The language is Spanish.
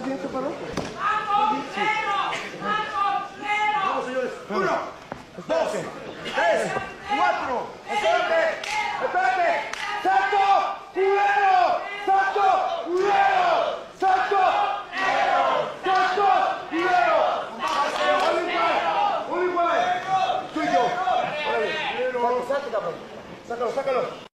bien separado. Vamos, señores. 1, 2, 3, 4. Espérate. Santo, Culero. Santo, Culero. Santo, Santo, Culero. All igual. Tú y yo. Sácalo, sácalo.